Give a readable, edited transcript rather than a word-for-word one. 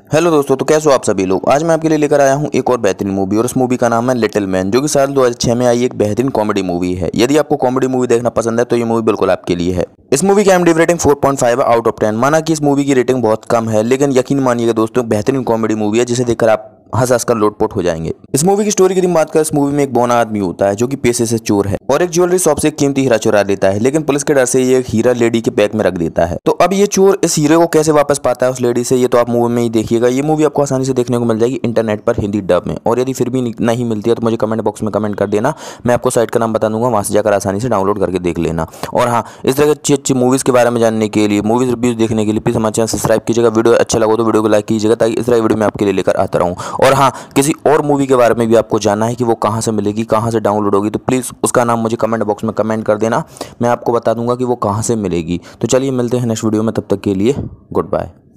Hello दोस्तों, तो कैसे हो आप सभी लोग। आज मैं आपके लिए लेकर आया हूं एक और बेहतरीन मूवी और उस मूवी का नाम है लिटिल मैन, जो कि साल 2006 में आई एक बेहतरीन कॉमेडी मूवी है। यदि आपको कॉमेडी मूवी देखना पसंद है तो ये मूवी बिल्कुल आपके लिए है। इस मूवी की IMDb रेटिंग 4.5 आउट ऑफ 10। माना कि इस मूवी की रेटिंग बहुत कम है, लेकिन यकीन मानिएगा दोस्तों, बेहतरीन कॉमेडी मूवी है जिसे देखकर आप हंस हंस कर लोटपोट हो जाएंगे। इस मूवी की स्टोरी की बात करें, इस मूवी में एक बौना आदमी होता है जो कि पेशे से चोर है और एक ज्वेलरी शॉप से एक कीमती हीरा चुरा लेता है, लेकिन पुलिस के डर से ये हीरा लेडी के बैग में रख देता है। तो अब ये चोर इस हीरे को कैसे वापस पाता है उस लेडी से, ये तो आप मूवी में ही देखिएगा। ये मूवी आपको आसानी से देखने को मिल जाएगी इंटरनेट पर हिंदी डब में। और यदि फिर भी नहीं मिलती है तो मुझे कमेंट बॉक्स में कमेंट कर देना, मैं आपको साइट का नाम बता दूंगा, वहां से जाकर आसानी से डाउनलोड करके देख लेना। और हाँ, इस तरह के अच्छी मूवीज के बारे में जानने के लिए, मूवीज रिव्यूज देखने के लिए प्लीज हमारे चैनल सब्सक्राइब कीजिएगा। वीडियो अच्छा लगा तो वीडियो को लाइक कीजिएगा, ताकि इस तरह वीडियो मैं आपके लिए लेकर आता रहूँ। और हाँ, किसी और मूवी के बारे में भी आपको जानना है कि वो कहाँ से मिलेगी, कहाँ से डाउनलोड होगी, तो प्लीज़ उसका नाम मुझे कमेंट बॉक्स में कमेंट कर देना, मैं आपको बता दूंगा कि वो कहाँ से मिलेगी। तो चलिए मिलते हैं नेक्स्ट वीडियो में, तब तक के लिए गुड बाय।